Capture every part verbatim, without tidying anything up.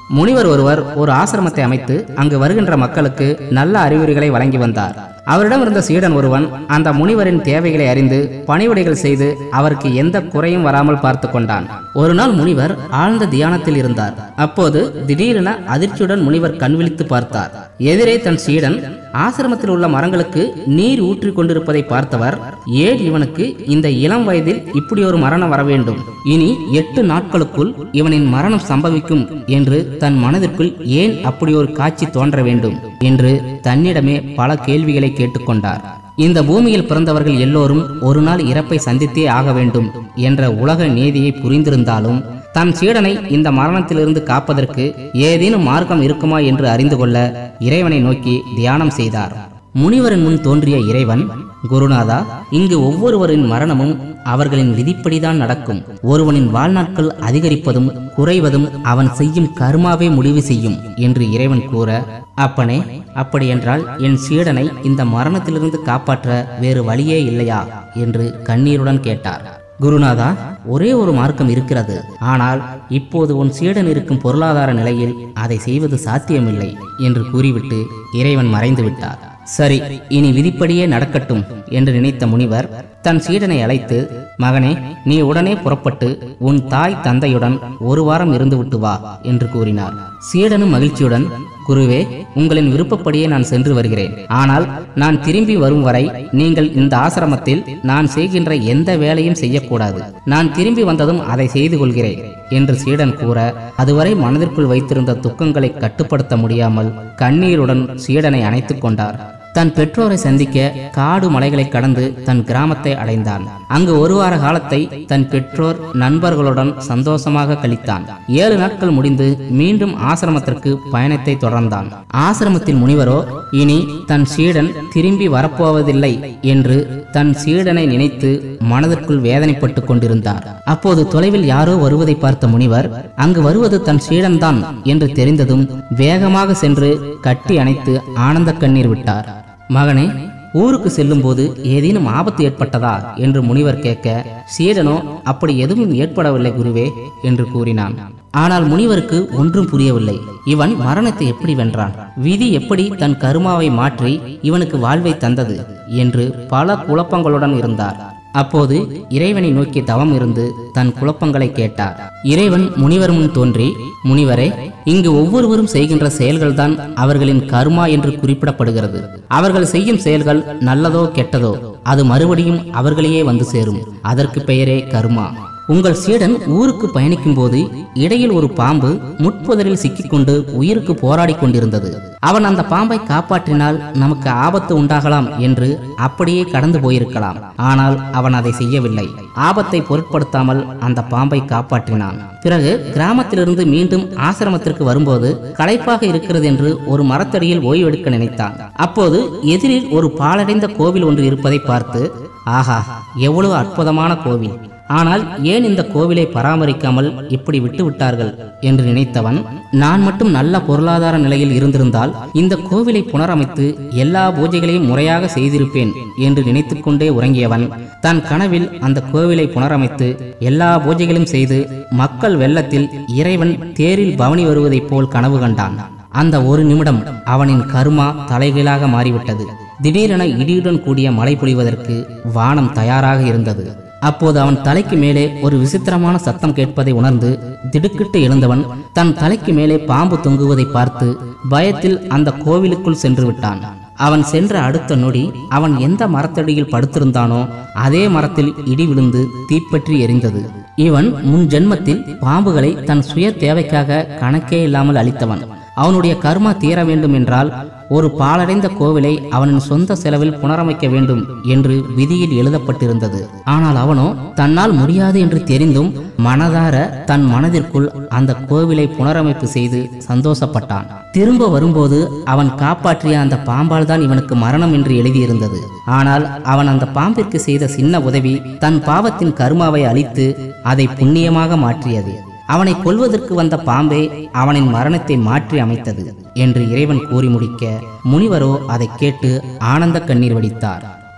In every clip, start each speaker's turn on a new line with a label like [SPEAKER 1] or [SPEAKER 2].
[SPEAKER 1] முனிவர் ஒருவர் ஒரு ஆசிரமத்தை அமைத்து அங்கு வருகின்ற மக்களுக்கு நல்ல அறிவுரைகளை வழங்கி வந்தார். அவரிடம் இருந்த சீடன் ஒருவன் அந்த முனிவரின் தேவைகளை அறிந்து பணிவிடைகள் செய்து அவருக்கு எந்த குறையும் வராமல் பார்த்து கொண்டான். ஒரு நாள் முனிவர் ஆழ்ந்த தியானத்தில் இருந்தார். அப்போது திடீரென அதிர்ச்சியுடன் முனிவர் கண் விழித்து பார்த்தார். எதிரே தன் சீடன் ஆசிரமத்தில் உள்ள மரங்களுக்கு நீர் ஊற்றி கொண்டிருப்பதை பார்த்தவர், ஏன் இவனுக்கு இந்த இளம் வயதில் இப்படி ஒரு மரணம் வர வேண்டும், இனி எட்டு நாட்களுக்குள் இவனின் மரணம் சம்பவிக்கும் என்று தன் மனதிற்குள் ஏன் அப்படி ஒரு காட்சி தோன்ற வேண்டும் என்று தன்னிடமே பல கேள்விகளை கேட்டுக்கொண்டார். இந்த பூமியில் பிறந்தவர்கள் எல்லோரும் ஒரு நாள் இறப்பை சந்தித்தே ஆக வேண்டும் என்ற உலக நீதியை புரிந்திருந்தாலும் தன் சீடனை இந்த மரணத்திலிருந்து காப்பதற்கு ஏதேனும் மார்க்கம் இருக்குமா என்று அறிந்து கொள்ள இறைவனை நோக்கி தியானம் செய்தார். முனிவரின் முன் தோன்றிய இறைவன், குருநாதா, இங்கு ஒவ்வொருவரின் மரணமும் அவர்களின் விதிப்படிதான் நடக்கும். ஒருவனின் வாழ்நாட்கள் அதிகரிப்பதும் குறைவதும் அவன் செய்யும் கர்மாவே முடிவு செய்யும் என்று இறைவன் கூற, அப்பனே, அப்படியென்றால் என் சீடனை இந்த மரணத்திலிருந்து காப்பாற்ற வேறு வழியே இல்லையா என்று கண்ணீருடன் கேட்டார். குருநாதா, ஒரே ஒரு மார்க்கம் இருக்கிறது. ஆனால் இப்போது உன் சீடன் இருக்கும் பொருளாதார நிலையில் அதை செய்வது சாத்தியமில்லை என்று கூறிவிட்டு இறைவன் மறைந்து விட்டார். சரி, இனி விதிப்படியே நடக்கட்டும் என்று நினைத்த முனிவர் தன் சீடனை அழைத்து, மகனே, நீ உடனே புறப்பட்டு உன் தாய் தந்தையுடன் ஒரு வாரம் இருந்து விட்டு வா என்று கூறினார். சீடனும் மகிழ்ச்சியுடன், குருவே, உங்களின் விருப்பப்படியே நான் சென்று வருகிறேன். ஆனால் நான் திரும்பி வரும் வரை நீங்கள் இந்த ஆசிரமத்தில் நான் செய்கின்ற எந்த வேலையும் செய்யக்கூடாது. நான் திரும்பி வந்ததும் அதை செய்து கொள்கிறேன் என்று சீடன் கூற, அதுவரை மனதிற்குள் வைத்திருந்த துக்கங்களை கட்டுப்படுத்த முடியாமல் கண்ணீருடன் சீடனை அணைத்துக் கொண்டார். தன் பெற்றோரை சந்திக்க காடு மலைகளை கடந்து தன் கிராமத்தை அடைந்தான். அங்கு ஒரு வார காலத்தை தன் பெற்றோர் நண்பர்களுடன் சந்தோஷமாக கழித்தான். ஏழு நாட்கள் முடிந்து மீண்டும் ஆசிரமத்திற்கு பயணத்தை தொடர்ந்தான். ஆசிரமத்தில் முனிவரோ இனி தன் சீடன் திரும்பி வரப்போவதில்லை என்று தன் சீடனை நினைத்து மனதிற்குள் வேதனைப்பட்டு கொண்டிருந்தார். அப்போது தொலைவில் யாரோ வருவதை பார்த்த முனிவர், அங்கு வருவது தன் சீடன்தான் என்று தெரிந்ததும் வேகமாக சென்று கட்டி அணைத்து ஆனந்த கண்ணீர் விட்டார். மகனே, ஊருக்கு செல்லும் போது ஏதேனும் ஆபத்து ஏற்பட்டதா என்று முனிவர் கேட்க, சீடனோ அப்படி எதுவும் ஏற்படவில்லை குருவே என்று கூறினான். ஆனால் முனிவருக்கு ஒன்றும் புரியவில்லை. இவன் மரணத்தை எப்படி வென்றான், விதி எப்படி தன் கருமாவை மாற்றி இவனுக்கு வாழ்வை தந்தது என்று பல குழப்பங்களுடன் இருந்தார். அப்போது இறைவனை நோக்கி தவம் இருந்து தன் குழப்பங்களை கேட்டார். இறைவன் முனிவர் முன் தோன்றி, முனிவரே, இங்கு ஒவ்வொருவரும் செய்கின்ற செயல்கள்தான் அவர்களின் கர்மா என்று குறிப்பிடப்படுகிறது. அவர்கள் செய்யும் செயல்கள் நல்லதோ கெட்டதோ அது மறுபடியும் அவர்களையே வந்து சேரும். அதற்கு பெயரே கர்மா. உங்கள் சீடன் ஊருக்கு பயணிக்கும் போது இடையில் ஒரு பாம்பு முட்புதரில் சிக்கிக்கொண்டு உயிருக்கு போராடி கொண்டிருந்தது. அவன் அந்த பாம்பை காப்பாற்றினால் நமக்கு ஆபத்து உண்டாகலாம் என்று அப்படியே கடந்து போயிருக்கலாம். ஆனால் அவன் அதை செய்யவில்லை. ஆபத்தை பொருட்படுத்தாமல் அந்த பாம்பை காப்பாற்றினான். பிறகு கிராமத்திலிருந்து மீண்டும் ஆசிரமத்திற்கு வரும்போது களைப்பாக இருக்கிறது என்று ஒரு மரத்தடியில் ஓய்வெடுக்க நினைத்தான். அப்போது எதிரில் ஒரு பாழடைந்த கோவில் ஒன்று இருப்பதை பார்த்து, ஆஹா, எவ்வளவு அற்புதமான கோவில், ஆனால் ஏன் இந்த கோவிலை பராமரிக்காமல் இப்படி விட்டு விட்டார்கள் என்று நினைத்தவன், நான் மட்டும் நல்ல பொருளாதார நிலையில் இருந்திருந்தால் இந்த கோவிலை புனரமைத்து எல்லா பூஜைகளையும் முறையாக செய்திருப்பேன் என்று நினைத்துக் கொண்டே உறங்கியவன் தன் கனவில் அந்த கோவிலை புனரமைத்து எல்லா பூஜைகளும் செய்து மக்கள் வெள்ளத்தில் இறைவன் தேரில் பவனி வருவதைப் போல் கனவு கண்டான். அந்த ஒரு நிமிடம் அவனின் கர்மா தலைகீழாக மாறிவிட்டது. திடீரென இடியுடன் கூடிய மழை பொழிவதற்கு வானம் தயாராக இருந்தது. அப்போது அவன் தலைக்கு மேலே ஒரு விசித்திரமான சத்தம் கேட்பதை உணர்ந்து திடுக்கிட்டு எழுந்தவன் தன் தலைக்கு மேலே பாம்பு தொங்குவதை பார்த்து பயத்தில் அந்த கோவிலுக்குள் சென்று விட்டான். அவன் சென்ற அடுத்த நொடி அவன் எந்த மரத்தடியில் படுத்திருந்தானோ அதே மரத்தில் இடி விழுந்து தீப்பற்றி எரிந்தது. இவன் முன் ஜென்மத்தில் பாம்புகளை தன் சுய தேவைக்காக கணக்கே இல்லாமல் அழித்தவன். அவனுடைய கர்மா தீர வேண்டும் என்றால் ஒரு பாழடைந்த கோவிலை அவனின் சொந்த செலவில் புனரமைக்க வேண்டும் என்று விதியில் எழுதப்பட்டிருந்தது. ஆனால் அவனோ தன்னால் முடியாது என்று தெரிந்தும் மனதார தன் மனதிற்குள் அந்த கோவிலை புனரமைப்பு செய்து சந்தோஷப்பட்டான். திரும்ப வரும்போது அவன் காப்பாற்றிய அந்த பாம்பால் தான் இவனுக்கு மரணம் என்று எழுதியிருந்தது. ஆனால் அவன் அந்த பாம்பிற்கு செய்த சின்ன உதவி தன் பாவத்தின் கர்மாவை அழித்து அதை புண்ணியமாக மாற்றியது. அவனை கொல்வதற்கு வந்த பாம்பே அவனின் மரணத்தை மாற்றி அமைத்தது என்று இறைவன் கூறி முடிக்க முனிவரோ அதை கேட்டு ஆனந்த கண்ணீர் வடித்தார்.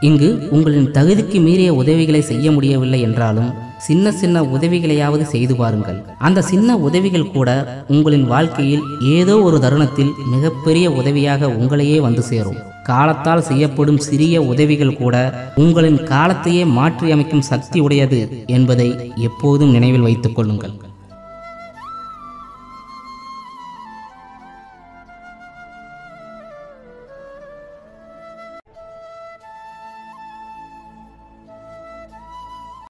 [SPEAKER 1] இங்கு உங்களின் தகுதிக்கு மீறிய உதவிகளை செய்ய முடியவில்லை என்றாலும் சின்ன சின்ன உதவிகளையாவது செய்து பாருங்கள். அந்த சின்ன உதவிகள் கூட உங்களின் வாழ்க்கையில் ஏதோ ஒரு தருணத்தில் மிகப்பெரிய உதவியாக உங்களையே வந்து சேரும். காலத்தால் செய்யப்படும் சிறிய உதவிகள் கூட உங்களின் காலத்தையே மாற்றி அமைக்கும் சக்தி உடையது என்பதை எப்போதும் நினைவில் வைத்துக் கொள்ளுங்கள்.